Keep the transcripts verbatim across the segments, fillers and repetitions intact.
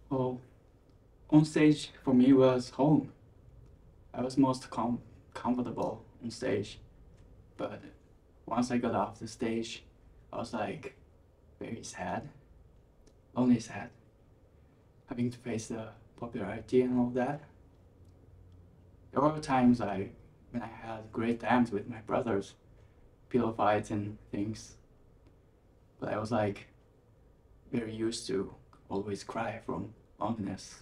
Well, on stage for me was home. I was most com- comfortable on stage, but once I got off the stage, I was like very sad, only sad, having to face the popularity and all that. There were times I, when I had great times with my brothers, pillow fights and things, but I was like very used to always cry from loneliness.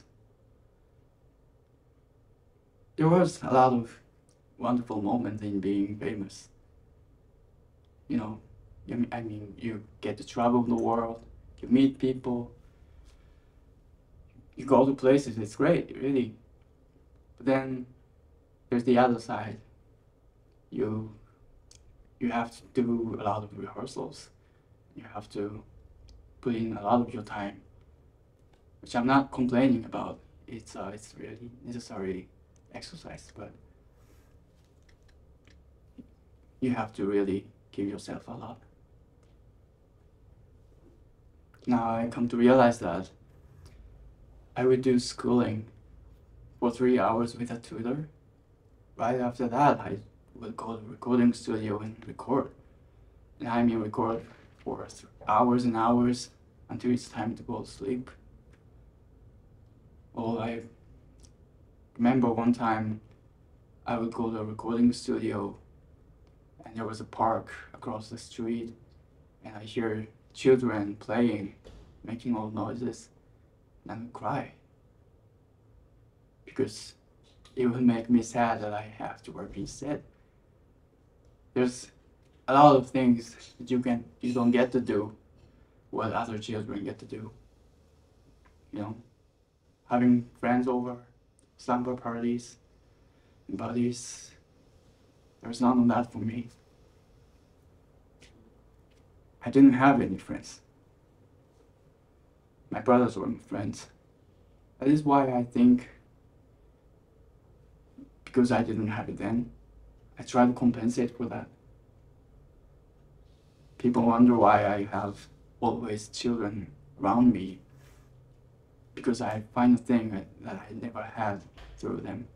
There was a lot of wonderful moments in being famous. You know, you, I mean, you get to travel the world, you meet people, you go to places, it's great, really. But then there's the other side. You you have to do a lot of rehearsals. You have to put in a lot of your time, which I'm not complaining about. It's uh, it's really necessary exercise, but you have to really give yourself a lot. Now I come to realize that I would do schooling for three hours with a tutor. Right after that, I would go to the recording studio and record. And I mean record for hours and hours until it's time to go to sleep. Well, I remember one time I would go to a recording studio and there was a park across the street and I hear children playing, making all noises, and I would cry. Because it would make me sad that I have to work instead. There's a lot of things that you can you don't get to do what other children get to do. You know, having friends over, slumber parties, and buddies. There's none of that for me. I didn't have any friends. My brothers were my friends. That is why I think, because I didn't have it then, I try to compensate for that. People wonder why I have always children around me, because I find a thing that, that I never had through them.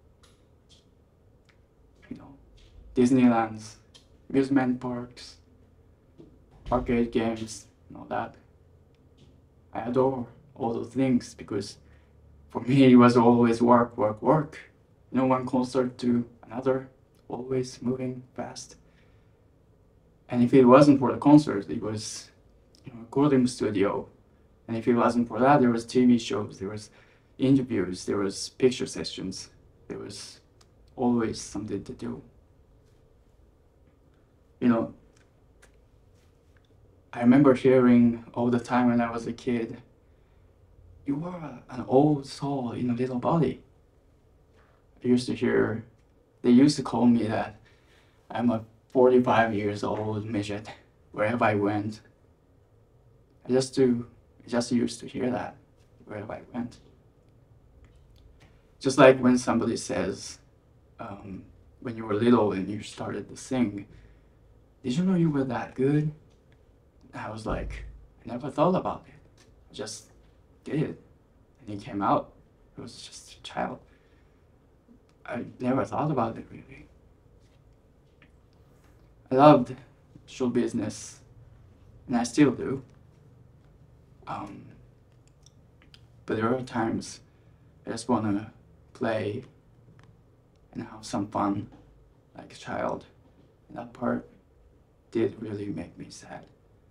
You know, Disneylands, amusement parks, arcade games, and all that. I adore all those things because for me it was always work, work, work. You know, one concert to another, always moving fast. And if it wasn't for the concert, it was, you know, recording studio. And if it wasn't for that, there was T V shows, there was interviews, there was picture sessions. There was always something to do. You know, I remember hearing all the time when I was a kid, you are an old soul in a little body. I used to hear, they used to call me that I'm a forty-five years old midget wherever I went. I just do, I just used to hear that wherever I went. Just like when somebody says, um, when you were little and you started to sing, did you know you were that good? I was like, I never thought about it. I just did it. And it came out. It was just a child. I never thought about it really. I loved show business, and I still do. Um, but there are times I just want to play and have some fun like a child. And that part did really make me sad.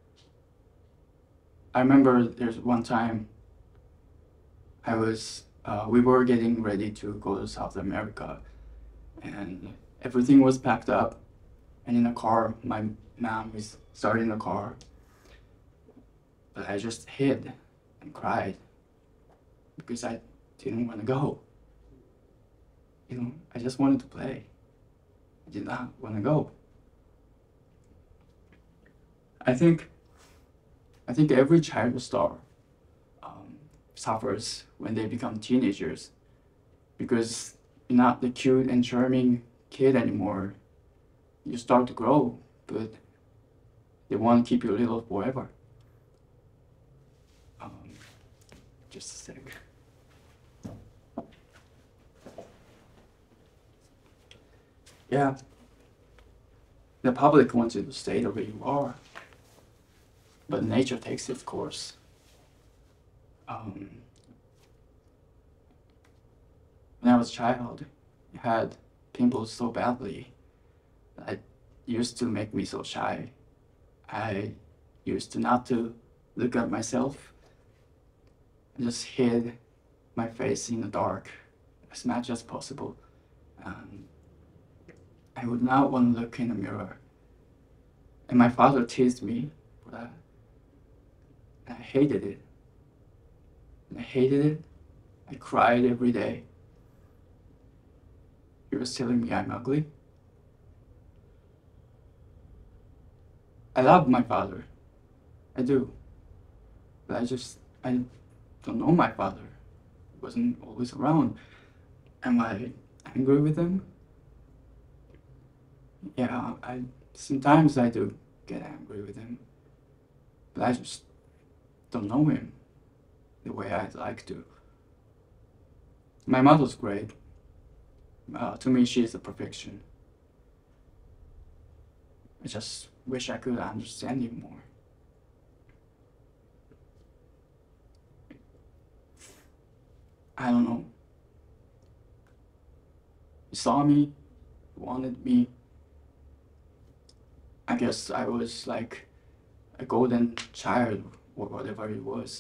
I remember there's one time I was, uh, we were getting ready to go to South America and everything was packed up, and in a car, my mom is starting the car, but I just hid and cried because I didn't want to go. You know, I just wanted to play. I did not want to go. I think, I think every child star um, suffers when they become teenagers because you're not the cute and charming kid anymore. You start to grow, but they want to keep you little forever. Um, just a sec. Yeah, the public wants you to stay the way you are, but nature takes its course. Um, when I was a child, I had pimples so badly that it used to make me so shy. I used to not to look at myself. I just hid my face in the dark as much as possible. Um, I would not want to look in the mirror. And my father teased me for that. And I hated it. And I hated it. I cried every day. He was telling me I'm ugly. I love my father. I do. But I just, I don't know my father. He wasn't always around. Am I angry with him? Yeah, I sometimes I do get angry with him. But I just don't know him the way I'd like to. My mother's great. Uh, to me, she's a perfection. I just wish I could understand him more. I don't know. He saw me, wanted me. I guess I was like a golden child or whatever it was.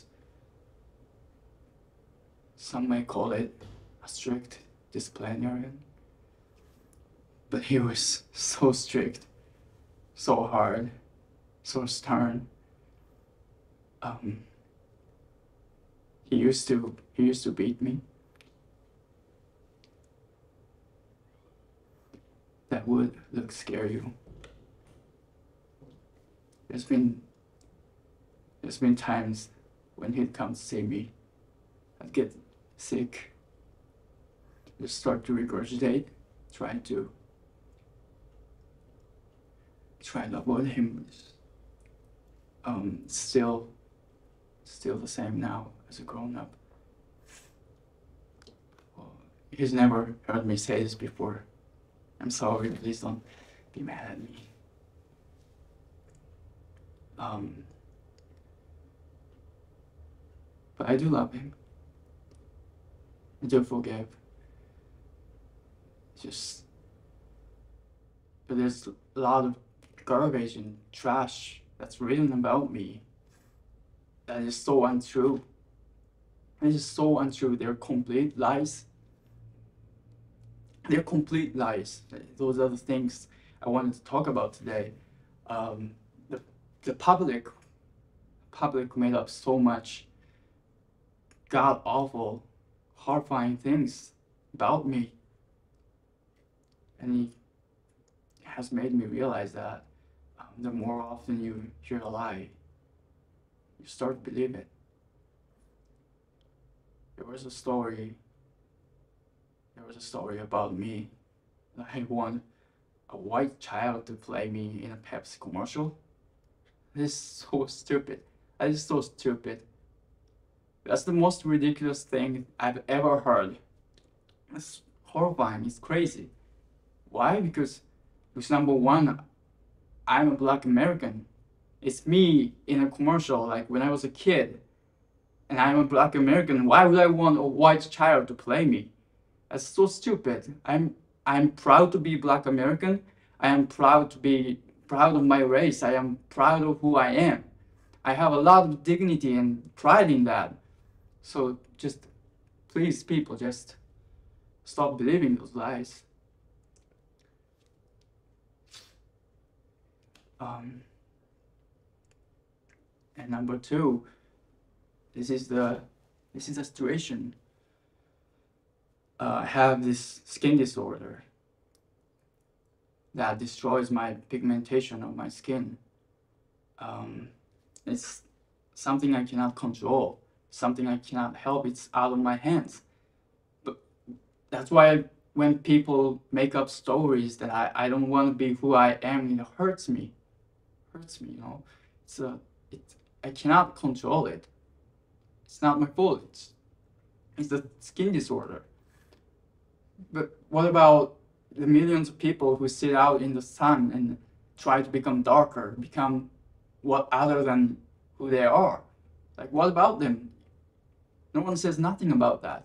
Some may call it a strict disciplinarian. But he was so strict, so hard, so stern. Um, he used to he used to beat me. That would look scare you. There's been there's been times when he'd come to see me, I'd get sick, just start to regurgitate, trying to try to avoid him. Um, still, still the same now as a grown-up. Well, he's never heard me say this before. I'm sorry, please don't be mad at me. Um, but I do love him. I do forgive. Just, but there's a lot of garbage and trash that's written about me that is so untrue. It is so untrue. They're complete lies. They're complete lies. Those are the things I wanted to talk about today. Um, the the public public made up so much god awful, horrifying things about me, and it has made me realize that um, the more often you hear a lie, you start to believe it. There was a story. There was a story about me. I want a white child to play me in a Pepsi commercial. This is so stupid. That is so stupid. That's the most ridiculous thing I've ever heard. It's horrifying. It's crazy. Why? Because, because number one, I'm a Black American. It's me in a commercial, like when I was a kid, and I'm a Black American. Why would I want a white child to play me? That's so stupid. I'm I'm proud to be Black American. I am proud to be proud of my race. I am proud of who I am. I have a lot of dignity and pride in that. So just please, people, just stop believing those lies. Um, and number two, this is the this is the situation. Uh, I have this skin disorder that destroys my pigmentation of my skin. Um, it's something I cannot control, something I cannot help. It's out of my hands. But that's why when people make up stories that I, I don't want to be who I am, it hurts me. It hurts me, you know. It's a, it, I cannot control it. It's not my fault. It's, it's a skin disorder. But what about the millions of people who sit out in the sun and try to become darker, become what other than who they are. Like, what about them? No one says nothing about that.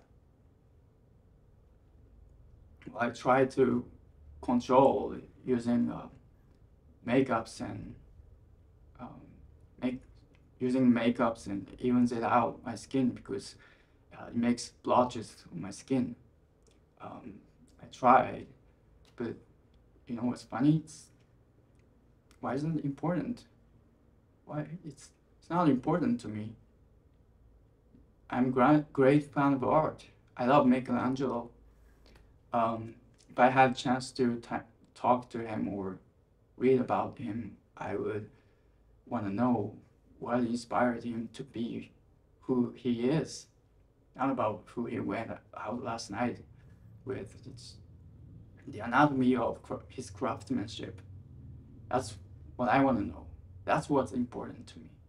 I try to control using uh, makeups and um, make using makeups and evens it out my skin because uh, it makes blotches on my skin. Um, I tried, but you know what's funny? It's, why isn't it important? Why it's it's not important to me. I'm a great, great fan of art. I love Michelangelo. Um, if I had a chance to ta- talk to him or read about him, I would want to know what inspired him to be who he is. Not about who he went out last night with. It's the anatomy of cra- his craftsmanship. That's what I want to know. That's what's important to me.